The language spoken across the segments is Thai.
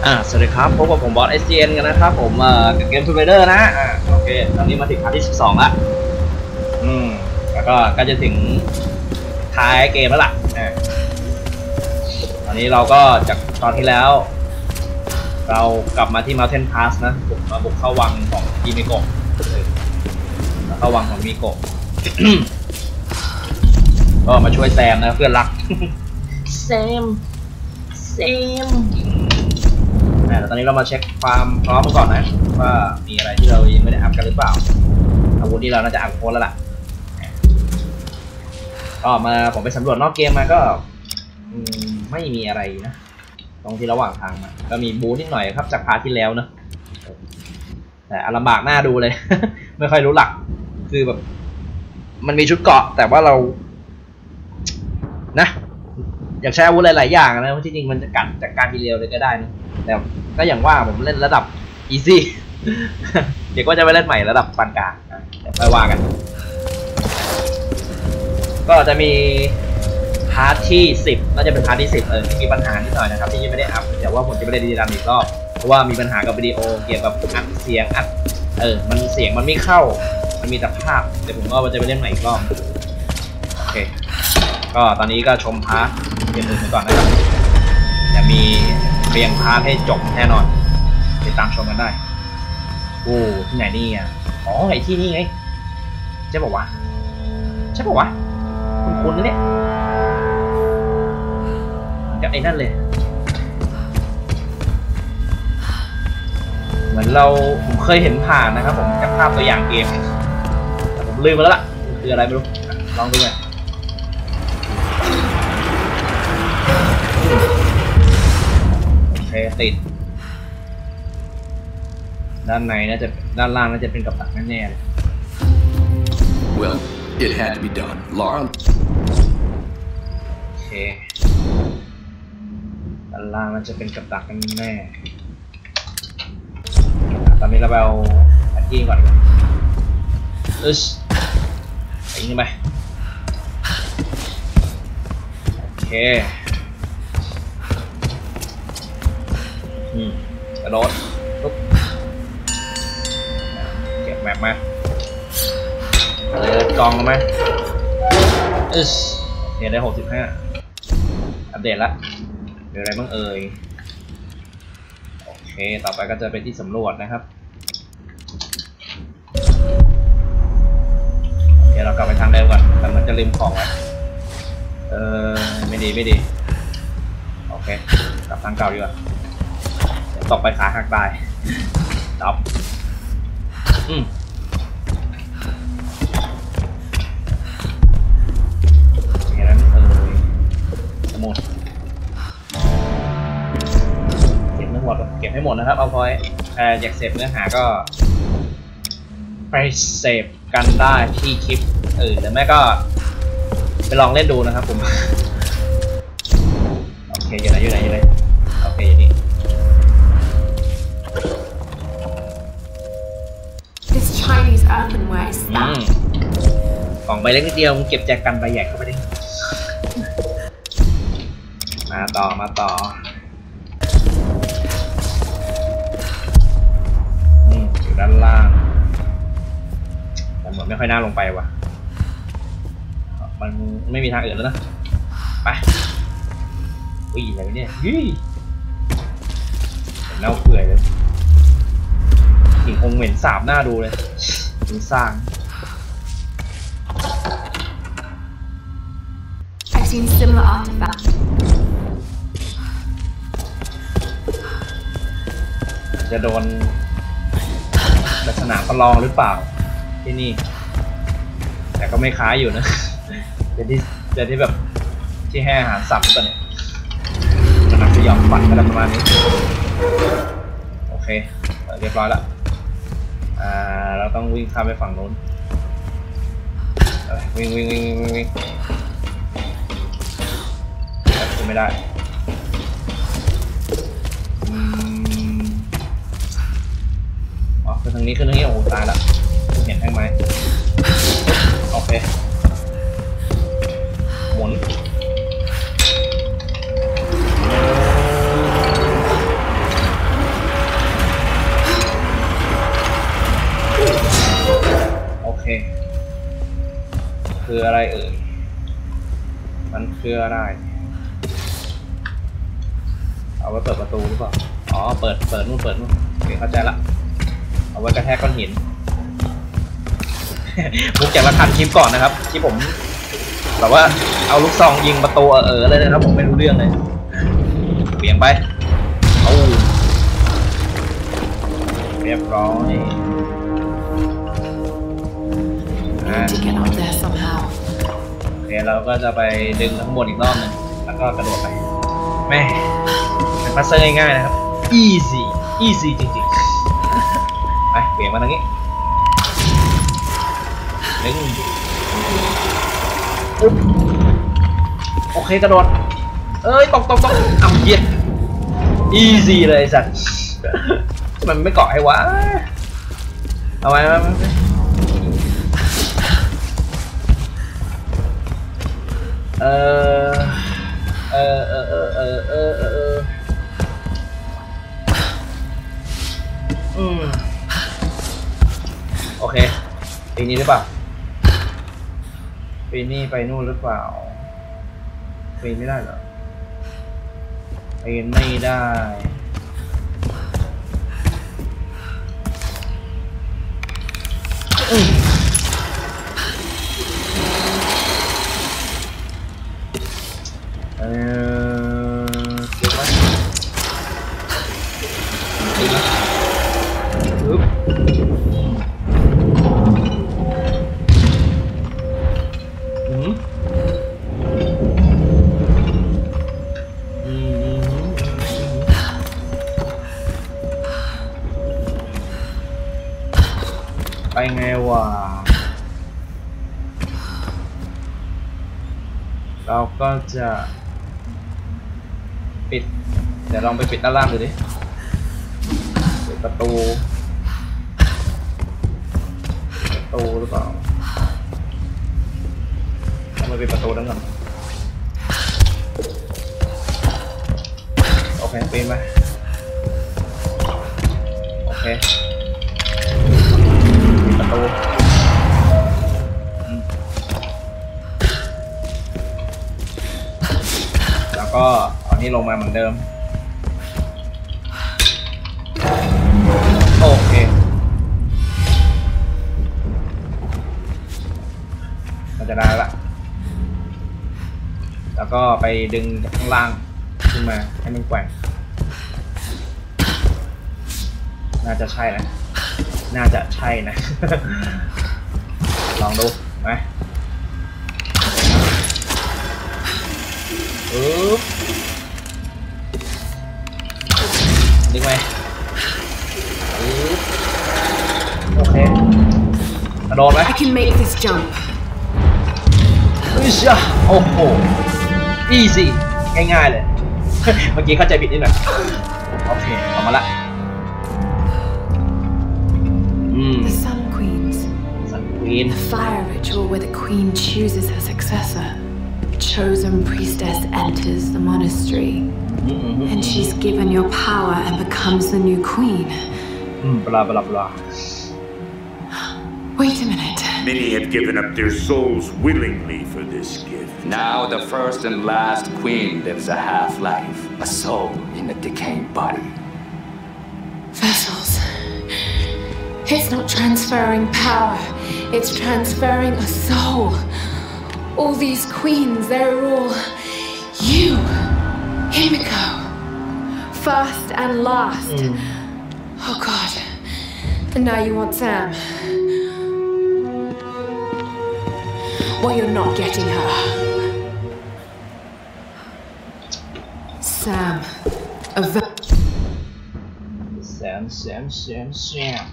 สวัสดีครับพบกับผมบอส SGN กันนะครับผมกับเกม Tomb Raider นะโอเคตอนนี้มาถึงพาร์ทที่12ละแล้วก็จะถึงท้ายเกมแล้วล่ะตอนนี้เราก็จากตอนที่แล้วเรากลับมาที่ Mountain Pass นะบุกเข้าวังของมิโกะเข้าวังของมิโกะ ก็มาช่วยแซมนะเพื่อนรัก แซมแต่ตอนนี้เรามาเช็คความพร้อมก่อนนะว่ามีอะไรที่เรายังไม่ได้อัพกันหรือเปล่าอาวุธที่เราน่าจะอัพโค้ดแล้วล่ะก็มาผมไปสำรวจนอกเกมมาก็ไม่มีอะไรนะตรงที่ระหว่างทางมาก็มีบูนิดหน่อยครับจากพาร์ทที่แล้วนะแต่ลำบากหน้าดูเลย ไม่ค่อยรู้หลักคือแบบมันมีชุดเกราะแต่ว่าเรานะอยากใช้อาวุธหลายๆอย่างนะเพราะที่จริงมันจะกัดจากการทีเดียวเลยก็ได้นะแต่ก็อย่างว่าผมเล่นระดับ easy เดี๋ยวก็จะไปเล่นใหม่ระดับปานกลางเดี๋ยวไปว่ากันก็จะมีพาร์ทที่10น่าจะเป็นพาร์ทที่10ที่มีปัญหานิดหน่อยนะครับที่ยังไม่ได้อัพแต่ว่าผมจะไม่ได้ดีรันอีกรอบเพราะว่ามีปัญหากับวิดีโอเกี่ยวกับอัดเสียงอัดมันเสียงมันไม่เข้ามันมีแต่ภาพเดี๋ยวผมก็จะไปเล่นใหม่อีกรอบโอเคก็ตอนนี้ก็ชมพาร์ทเกมอื่นไปก่อนนะครับจะมีเรียงพาร์ทให้จบแน่นอนติดตามชมกันได้โอ้ที่ไหนนี่อ่ะอ๋อไอที่นี่ไงใช่ป่าวะคุณนะเนี่ยกับไอ้นั่นเลยเหมือนผมเคยเห็นผ่านนะครับผมจากภาพตัวอย่างเกมแต่ผมลืมไปแล้วล่ะคืออะไรไม่รู้ลองดูหน่อยโอเคติดด้านในน่าจะด้านล่างน่าจะเป็นกับดักแน่ๆเลย Well, it had to be done, Laura. โอเคด้านล่างน่าจะเป็นกับดักแน่ตอนนี้เราไปเอาแพนกิ้งก่อนไปยิงไปโอเคกระโดดปุ๊บเก็บแมปมากองมาเนี่ยได้65อัปเดตละเดี๋ยวอะไรบ้างโอเคต่อไปก็จะเป็นที่สำรวจนะครับเดี๋ยวเรากลับไปทางเดิมก่อนแต่มันจะลืมของไว้ไม่ดีโอเคกลับทางเก่าดีกว่าเดี๋ยวตกไปขาหักตายจบอย่างนั้นสมุดเก็บให้หมดนะครับเอาพอยอยากเสพเนื้อหาก็ไปเสพกันได้ที่คลิปหรือไม่ก็ไปลองเล่นดูนะครับผมโอเคอยู่ไหนโอเคอย่างนี้กล่องใบเล็กนิดเดียวมึงเก็บแจกันใบใหญ่เข้าไปได้มาต่ออยู่ด้านล่างแต่เหมือนไม่ค่อยน่าลงไปว่ะมันไม่มีทางอื่นแล้วนะไปอะไรเนี่ยเน่าเปื่อยเลยกลิ่นคงเหม็นสาบหน้าดูเลยถึงสร้าง similar artifacts. จะโดนลักษณะประลองหรือเปล่าที่นี่แต่ก็ไม่ค้าอยู่นะเดี๋ยวที่แบบที่ให้อาหารสัตว์กันเนี่ยมันนักจะยอมฝันกันประมาณนี้โอเคเรียบร้อยแล้วเราต้องวิ่งข้ามไปฝั่งโน้นวิ่งไม่ได้ขึ้นทางนี้โอ้โหตายละเห็นแท่งไหมโอเคหมุน โมันคืออะไรเอาไว้เปิดประตูหรือเปล่าอ๋อเปิดนู่นโอเคเข้าใจละเอาไว้กระแทกก้อนหิน มุกจากละทันคลิปก่อนนะครับที่ผมแบบว่าเอาลูกซองยิงประตูเลยนะครับผมไม่รู้เรื่องเลยเบี่ยงไปเอาเรียบร้อย Need to get up there somehow. โอเคเราก็จะไปดึงทั้งหมดอีกรอบนึงแล้วก็กระโดดไปแม่เป็นพัซเซิลง่ายๆนะครับ easy จริงๆไปเบี่ยงมาทางนี้ดึงโอเคกระโดดตกเอาเย็ด easy เลยสัตว์มันไม่เกาะให้วะเอาไว้โอเคปีนี้หรือเปล่าปีนี้ไปนู่นหรือเปล่าปีนไม่ได้เหรอปีนไม่ได้เก็บไว้ไปไงวะเราก็จะปิดเดี๋ยวลองไปปิดด้านล่างดูดิปิดประตูหรือเปล่าต้องไปปิดประตูด้านหลังโอเคปีนไปโอเคปิดประตูแล้วก็เอานี่ลงมาเหมือนเดิมโอเคมันจะได้ละแล้วก็ไปดึงจากข้างล่างขึ้นมาให้มันแกว่งน่าจะใช่นะลองดูไหมดึงไหมโอเคกระโดดไหม I can make this jump. โอ้โห easy ง่ายๆเลย เมื่อกี้เข้าใจผิดนิดหน่อยโอเคออกมาละ The Sun Queens. Sun Queen. The fire ritual where the queen chooses her successor. A chosen priestess enters the monastery. And she's given your power and becomes the new queen. Blah blah blah. Wait a minute. Many have given up their souls willingly for this gift. Now the first and last queen lives a half-life, a soul in a decaying body. Vessels. It's not transferring power. It's transferring a soul. All these queens, they're all you. Himiko. First and last. Oh God. And now you want Sam. Well, you're not getting her. Sam. Sam.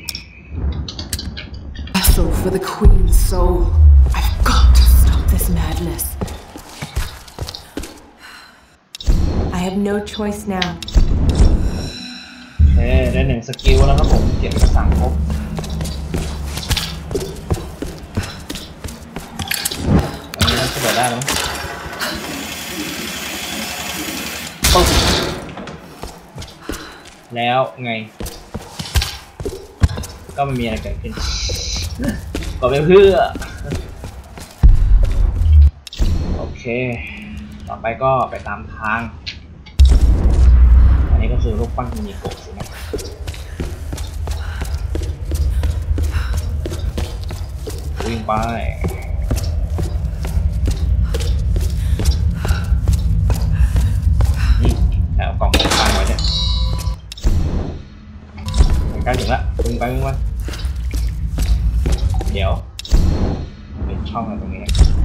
Vessel for the Queen's soul. I've got to stop this madness. I have no choice now. ได้1 สกิลแล้วครับผมเก็บกระสังครบอันนี้น่าจะเปิดได้แล้วปึ๊บแล้วไงก็ไม่มีอะไรเกิดขึ้นก็ไปเพื่อโอเคต่อไปก็ไปตามทางอันนี้ก็คือรูปปั้นมินิโกะใช่ไหมวิ่งไปเอากล่องข้างไว้เนี่ยใกล้ถึงละวิ่งไปเดี๋ยวเป็นช่องอะไรตรงนี้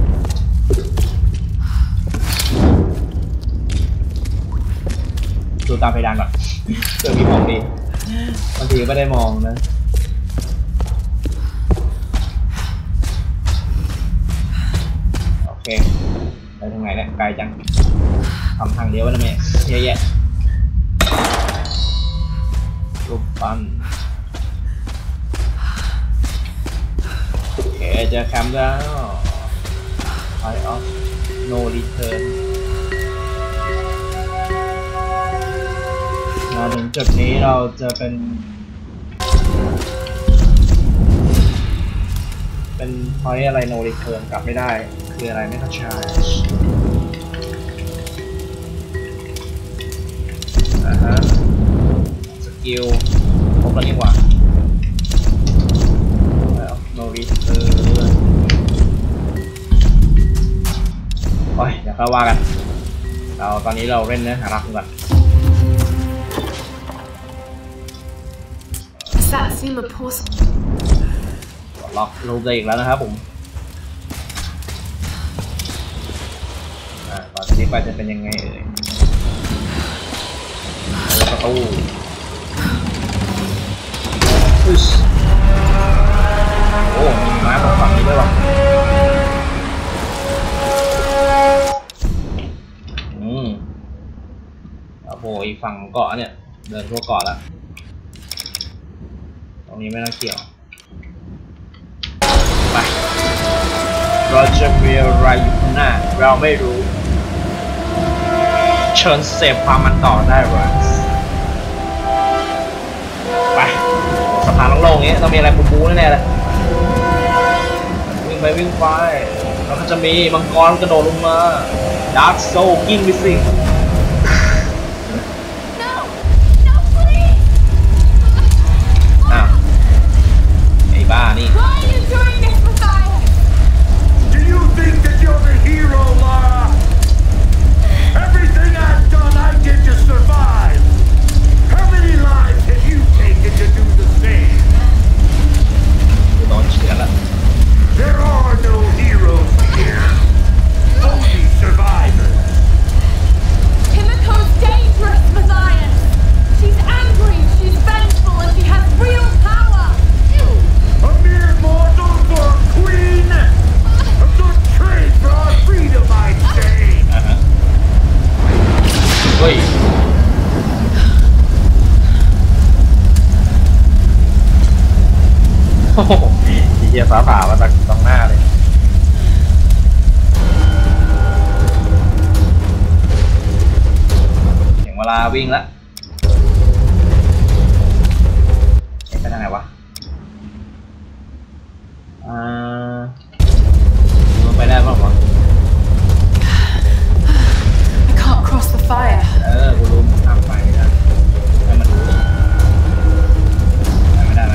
ดูตามเพดานก่อนเพื่อมีของดีบางทีไม่ได้มองนะโอเคไปทางไหนเนี่ยไกลจังทำทางเดียวนะแม่เยอะแยะรูปปั้นโอเคเจอแคมป์แล้ว Point of No Return มาถึงจุดนี้เราจะเป็นpoint อะไร No Return กลับไม่ได้คืออะไรไม่เข้าใจสกิลครบแล้วนี่หว่า No Return โอ้ยเดี๋ยวค่อยว่ากันตอนนี้เราเล่นเนื้อหาหลักก่อนล็อกรูปได้อีกแล้วนะครับผมตอนนี้ไปจะเป็นยังไงเอ่ยประตูโอ้มาตรงฝั่งนี้ด้วยวะโอ้โหอีกฝั่งเกาะเนี่ยเดินทั่วเกาะแล้วตรงนี้ไม่น่าเกี่ยวไปเราจะมีอะไรอยู่ข้างหน้าเราไม่รู้เชิญเสพความมันต่อได้หรือไปสะพานโล่งๆนี้ต้องมีอะไรปูๆแน่ๆเลยวิ่งไปแล้วก็จะมีมังกรกระโดดลงมา Dark Soul กิ้งไปสิบ้านี่ Do you think that you're the hero, Lara? Everything I've done, I did to survive. How many lives have you taken to do the same? There are no heroes here. Only survivors. Himiko's dangerous, Matthias. She's angry, she's vengeful, and she has real power. A mere mortal for a queen? A good trade for our freedom, I'd say. เฮ้ยโอ้โหเหี้ยฟ้าผ่ามาจากตรงหน้าเลยถึงเวลาวิ่งแล้วไปทางไหนวะมันไปได้ป่าววะ I can't cross the fire. กูรู้ทางไปนะให้มันรู้ไม่ได้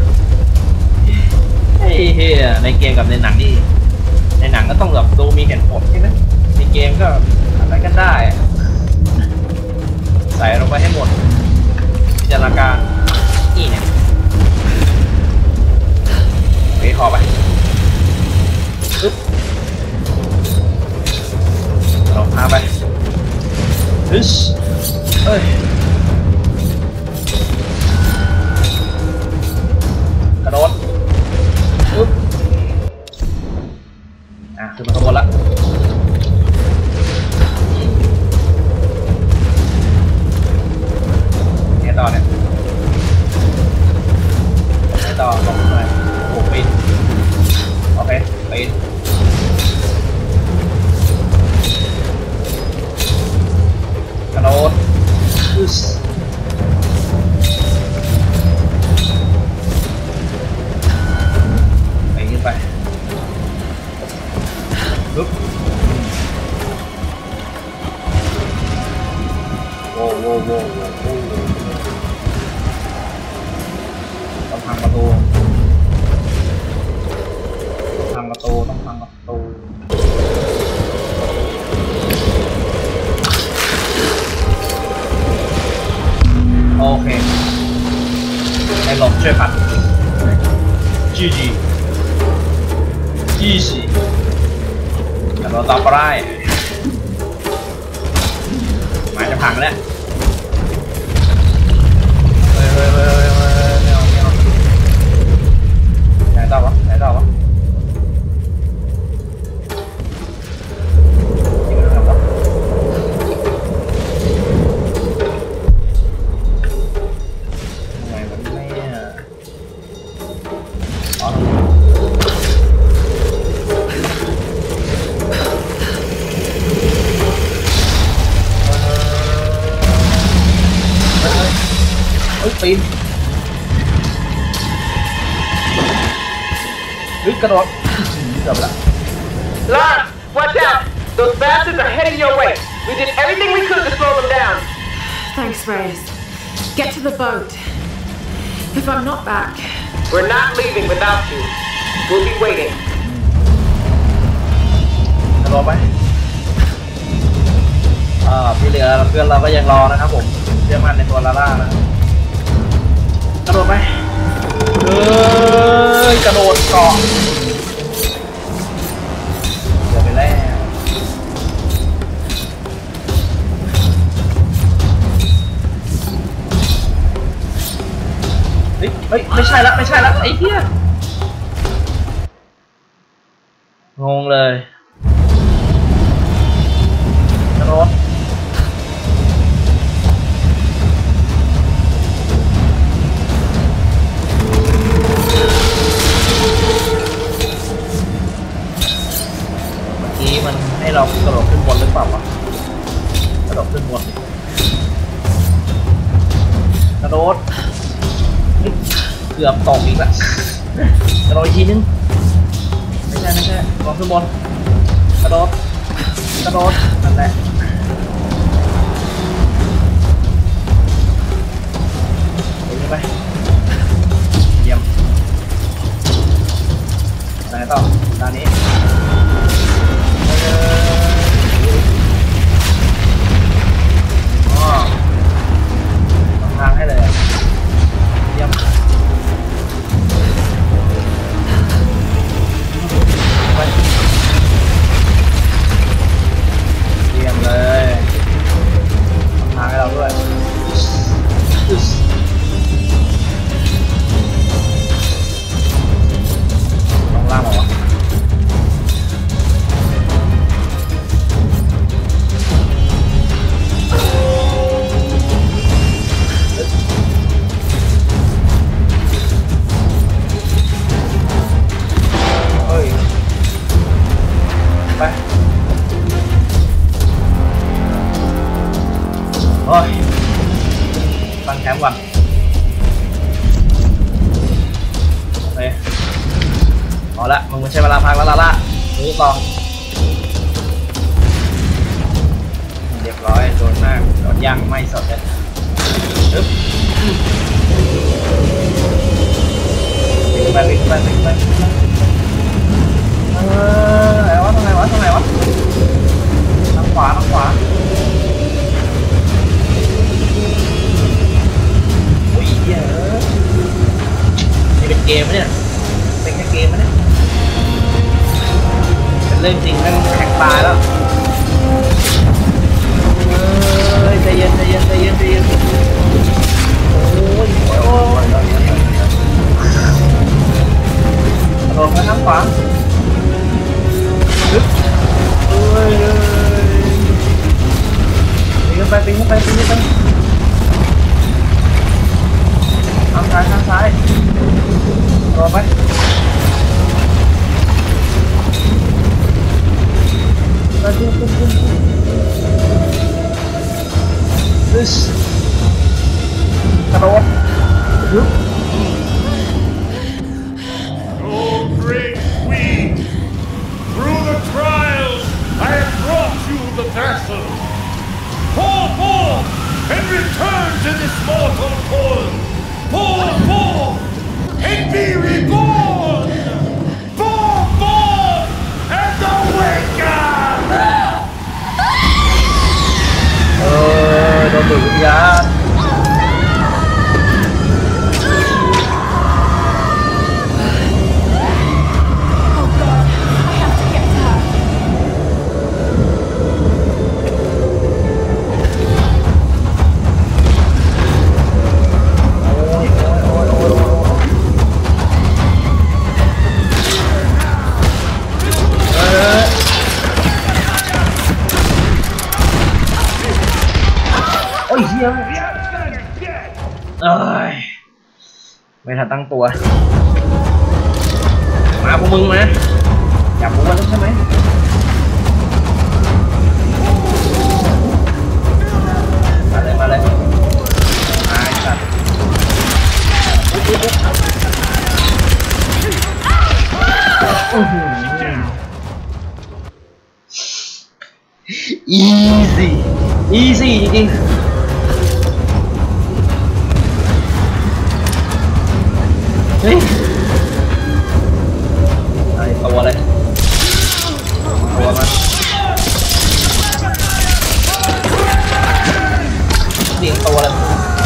เฮ้ยในเกมกับในหนังนี่ในหนังก็ต้องแบบดูมีเหตุผลใช่ไหมในเกมก็อะไรกันได้ใส่ลงไปให้หมดพิจารณาการนี่เนี่ยไปขอไปปึ๊บลงพาไปฮึชเอ้ยกระโดดปึ๊บขึ้นมาข้างบนละไงต่อเนี่ยไงต่อลงหน่อยโอ้โหปีนโอเคปีนกระโดดอึสโว้โว้โว้โว้โว้ต้องพังประตูต้องพังประตูโอเคให้หลบช่วยปัดGG easy แต่เราต่อไปได้หมายจะพังแล้วเฮ้ยไม่เอาไหนต่อวะปีนกระโดดเกือบละ Lars, watch out! Those bastards are heading your way. We did everything we could to slow them down. Thanks, Reyes. Get to the boat. If I'm not back... We're not leaving without you. We'll be waiting. กระโดดไปพี่เหลือเพื่อนเราก็ยังรอนะครับผมเชื่อมั่นในตัวลาล่านะกระโดดไปกระโดดเกาะเดี๋ยวไปแล้วเฮ้ยไม่ใช่ละไอ้เหี้ยงงเลยกระโดดมันให้เรากระโดดขึ้นบนหรือเปล่าวะกระโดดขึ้นบนกระโดดเกือบตกอีกแล้วกระโดดอีกทีนึงไม่ใช่กระโดดขึ้นบนกระโดดนั่นแหละไปเยี่ยมไหนต่อด้านนี้ทางให้เลยเยี่ยมเยี่ยมเลยทางให้เราด้วยต้องล่างเหรอวะไปโอ้ยตั้งแคมป์ก่อนโอเคพอละมึงไม่ใช่เวลาพักแล้วล่ะรู้ต่อเรียบร้อยโดนมากโดนย่างไม่สดเลยปึ๊บวิ่งไปไหนวะทางไหนวะทางขวาอุ้ยเหี้ยนี่เป็นเกมไหมเนี่ยเป็นแค่เกมไหมเนี่ยเป็นเรื่องจริงนั่งแข่งตายแล้วใจเย็นโอ้ยกระโดดมาทางขวาปึ๊บปีนขึ้นไปทางซ้ายรอไปกระโดดปึ๊บ Oh, great queen! Through the trials, I have brought you the vessel. Pull forth! and return to this mortal form. Fall forth and be reborn. Fall forth and awaken. โดนดูดวิญญาณไม่ทันตั้งตัวมาพวกมึงมาอยากรู้ว่าใช่ไหมมาเลยมาสัตว์easy จริงๆเฮ้ยไอ้ตัวอะไรตัวมันเรียงตัวอะไร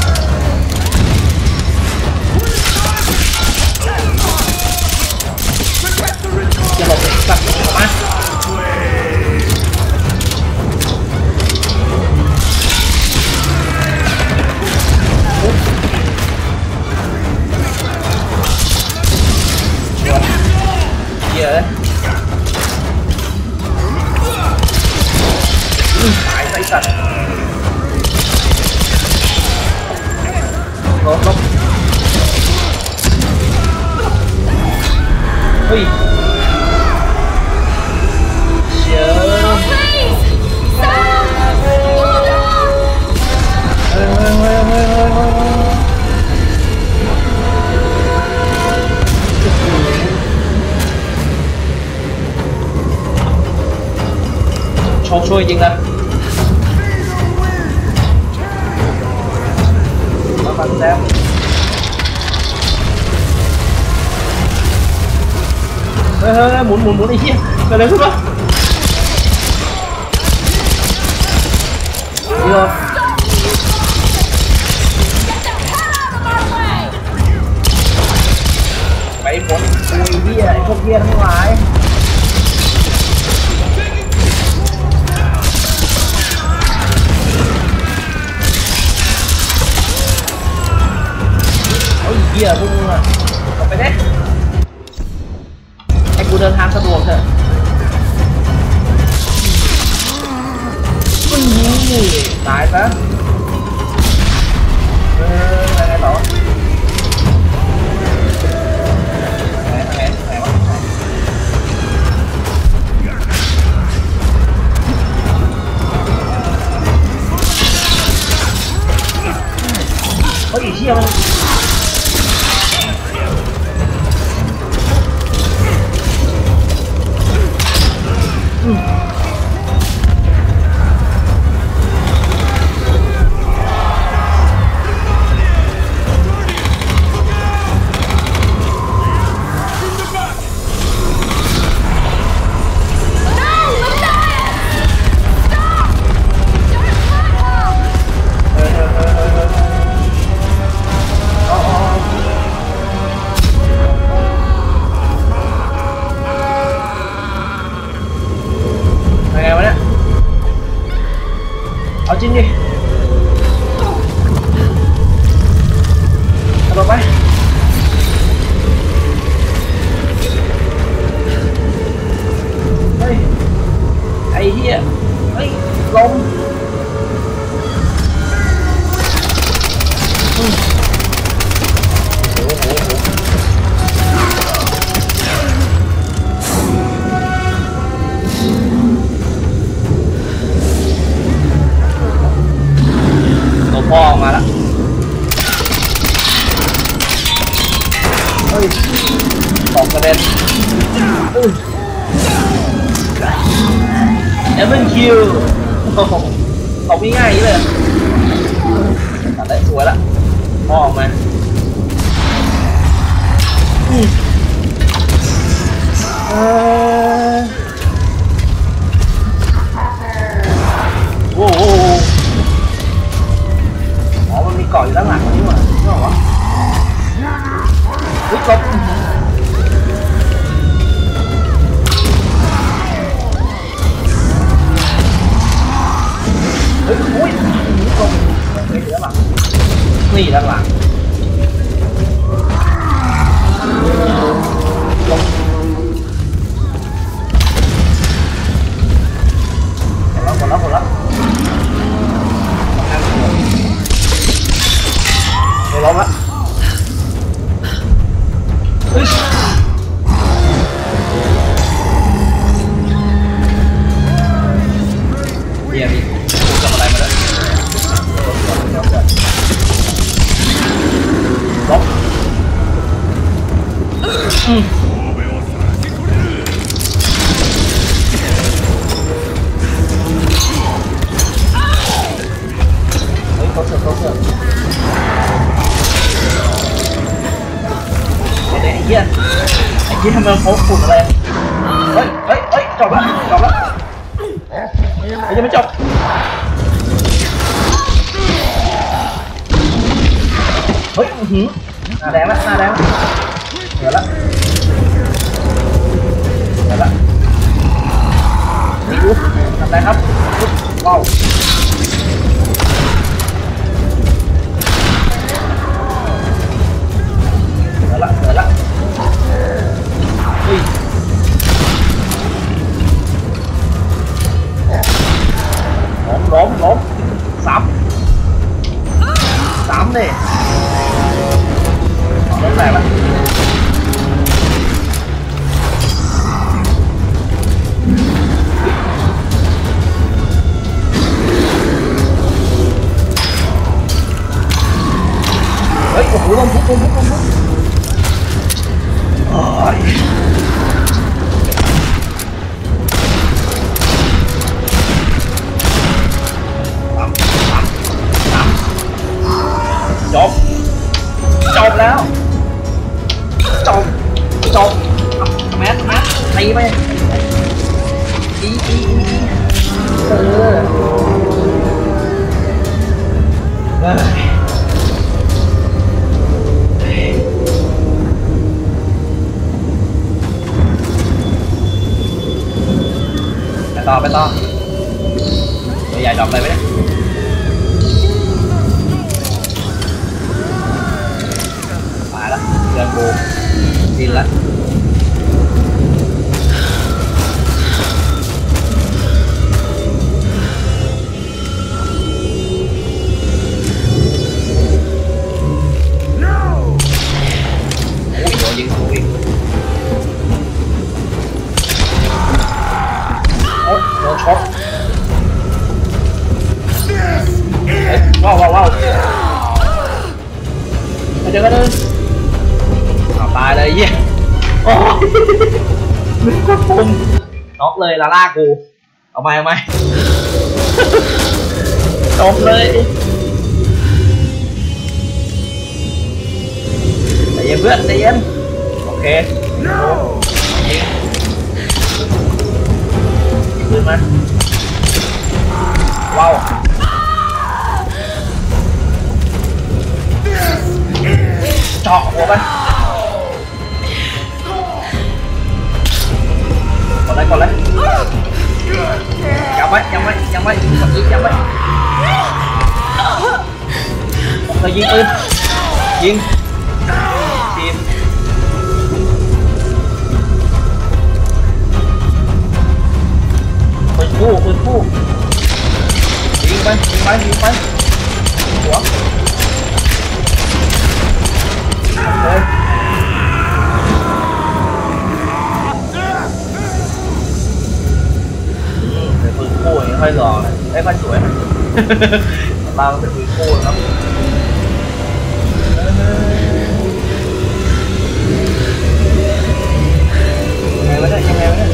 จะหลบสัตว์ออกมาเยอะตายไส้สัตว์ลบเฮ้ยเชี่ยวช่วยจริงนะมาฟังแล้วเฮ้ยหมุนไอ้เหี้ยเกิดอะไรขึ้นวะเดี๋ยวไปผลไอ้เหี้ยไอ้พวกเหี้ยทั้งหลายเหี้ยพวกมึงอ่ะออกไปได้ให้กูเดินทางสะดวกเถอะตายซะอะไรต่อไหนวะเฮ้ยเหี้ยมันจริงดิเอาต่อไปเฮ้ยไอ้เหี้ยเฮ้ยลมพ่อออกมาแล้วเฮ้ยตกกระเด็นเอเวนคิวตกง่ายๆเลยตัดได้สวยละพ่อออกมาโอ้โหอ๋อมันมีเกาะอยู่ด้านหลังนี่หว่าใช่ป่ะอุ๊ยกบเฮ้ยอุ้ยกบเฮ้ยด้านหลังนี่ด้านหลังหมดแล้วไม่ล้มละเฮ้ยเดี๋ยวนี่กูทำอะไรมาแล้วล้มเขาเสือกไอ้เหี้ยทำไมเขาขุดอะไรเฮ้ยจบละยังไม่จบเฮ้ยหน้าแดงเหลือละนี่ดูทำอะไรครับว้าวเหลือละอุ้ยล้มสามเลยล้มแตกละเฮ้ยโอ้โหลมพุกโอ้ยจบแล้วจบแมสตีไปอีไปต่อใหญ่ดอกเลยไหมเนี่ยมาละเรือโบดินละโอ้ยโดนยิงถูกอีกโอ้ยโดนช็อตว้าวไปเจอกันเลยตายเลยเยี่ยโอ้ยนึกว่าปุ่มน็อกเลยลาล่ากูเอาไหมจบเลยใจเย็นเพื่อนใจเย็นโอเคขึ้นมาว้าวเจาะหัวไปก่อนเลยยังไว้ผมเคยยิงปืนยิงทีมปืนคู่ยิงไปหัวเลยเป็นปืนคู่อย่างนี้ค่อยรอนะไม่ค่อยสวยเราเป็นปืนคู่ครับยังไงวะเนี่ย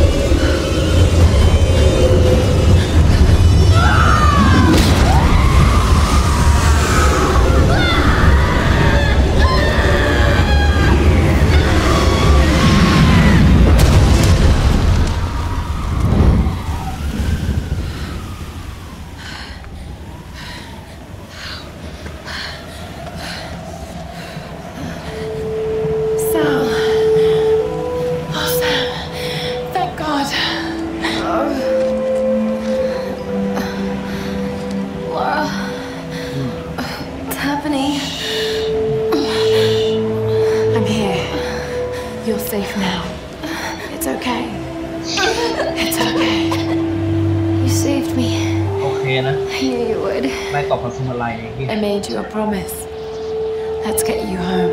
นะ I knew you would. ได้ตอบคำสมัยที่ I made you a promise. Let's get you home.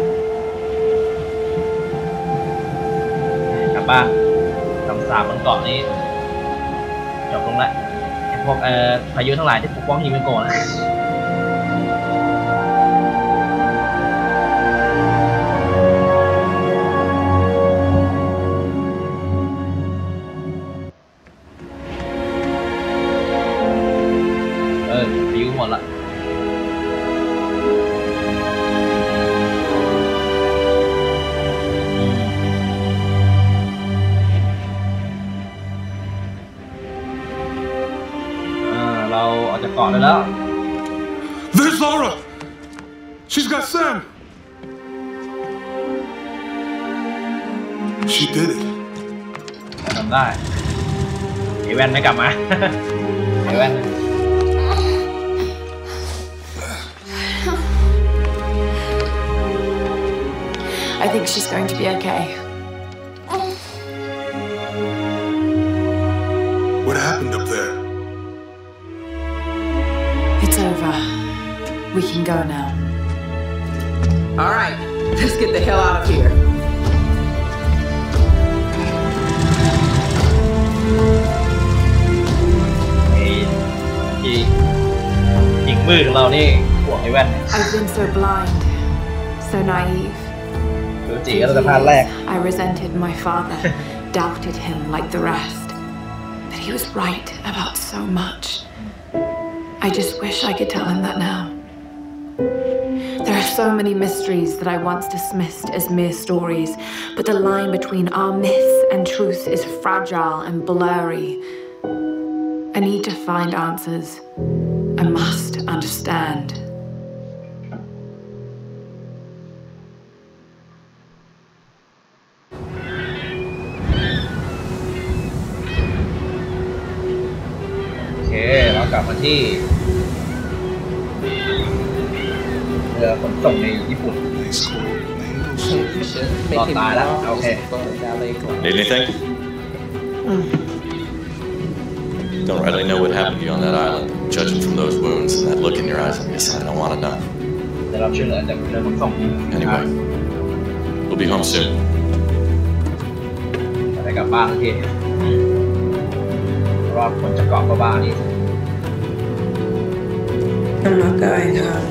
กลับบ้านคำสาปบนเกาะนี้จบลงละไอ้พวกพายุทั้งหลายที่ปกป้องฮิเมโกะนะพายุหมดละเราออกจากเกาะได้แล้ว There's Laura! She's got Sam! She did it. ทำได้ไอแว่นไม่กลับมา ไอแว่น I think she's going to be okay. What happened up there? It's over. We can go now. All right, let's get the hell out of here. ไอ้ที่หญิงมืดของเรานี่ห่วงไอแว่น I've been so blind, so naive. ดูจีก็จะพลาดแรก I resented my father, doubted him like the rest. But he was right about so much. I just wish I could tell him that now. There are so many mysteries that I once dismissed as mere stories, but the line between our myths and truth is fragile and blurry. I need to find answers. I must understand. Okay, เรากลับมาที่เรือขนส่งในญี่ปุ่นรอดตายแล้วโอเค Need anything? Don't really know what happened to you on that island. Judging from those wounds and that look in your eyes, I'm guessing I don't want to know. ได้รับช่วยเหลือจากเรือขนส่ง Anyway, we'll be home soon. ได้กลับบ้านทันทีเพราะว่าผลจะเกาะกับบ้านนี่ I'm not going home.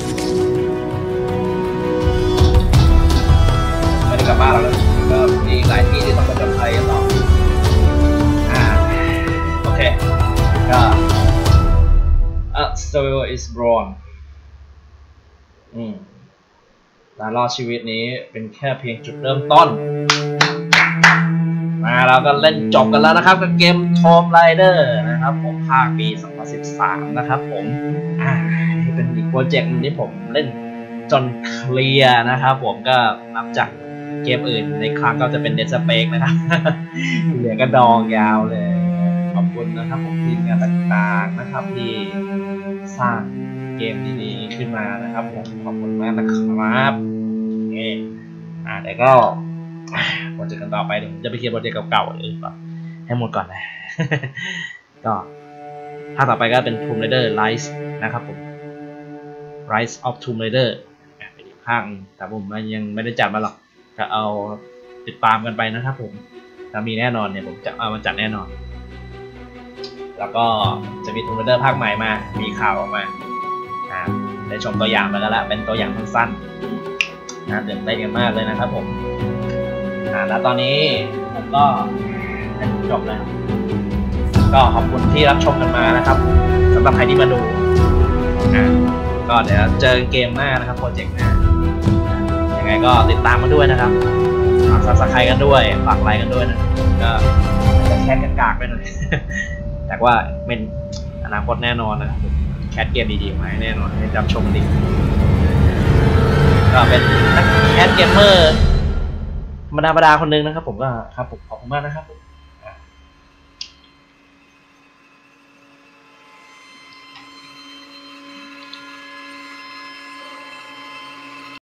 ไม่ได้กลับบ้านแล้วก็มีหลายที่ที่ต้องไปจำภัยกันต่อโอเคก็Story is born การรอดชีวิตนี้เป็นแค่เพียงจุดเริ่มต้นมาเราก็เล่นจบกันแล้วนะครับกับเกม Tomb Raider นะครับผมภาคปี 2013 นะครับผมนี่เป็นอีกโปรเจกต์นึงที่ผมเล่นจนเคลียร์นะครับผมก็นับจากเกมอื่นในครั้งก็จะเป็น Dead Space นะครับ เหลือก็ดองยาวเลยขอบคุณนะครับผมทีมงานต่างๆนะครับที่สร้างเกมดีๆขึ้นมานะครับผมขอบคุณมากนะครับแต่ก็โปรเจกต์กันต่อไปเดี๋ยวผมจะไปเคลียร์โปรเจกต์เก่าๆเลยก่อนให้หมดก่อนนะ ก็ภาคต่อไปก็เป็น Tomb Raider Rise นะครับผม Rise of Tomb Raider เป็นอีกภาคแต่ผมยังไม่ได้จัดมาหรอกจะเอาติดตามกันไปนะครับผมถ้ามีแน่นอนเนี่ยผมจะเอามาจัดแน่นอนแล้วก็จะมี Tomb Raider ภาคใหม่มามีข่าวออกมาได้ชมตัวอย่างมาแล้วละเป็นตัวอย่างสั้นๆตื่นเต้นกันมากเลยนะครับผมแล้วตอนนี้ผมก็จบแล้วก็ขอบคุณที่รับชมกันมานะครับสำหรับใครที่มาดูก็เดี๋ยวเจอเกมหน้านะครับโปรเจกต์หน้ายังไงก็ติดตามมาด้วยนะครับฝาก Subscribe กันด้วยฝากไลค์กันด้วยนะก็จะแคสกากๆไปหน่อย แต่ว่าเป็นอนาคตแน่นอนนะครับแคสเกมดีๆมาให้แน่นอนให้รับชมดีก็เป็นนักแคสเกมเมอร์ธรรมดาคนนึงนะครับผมก็ครับผมขอบคุณมากนะครับ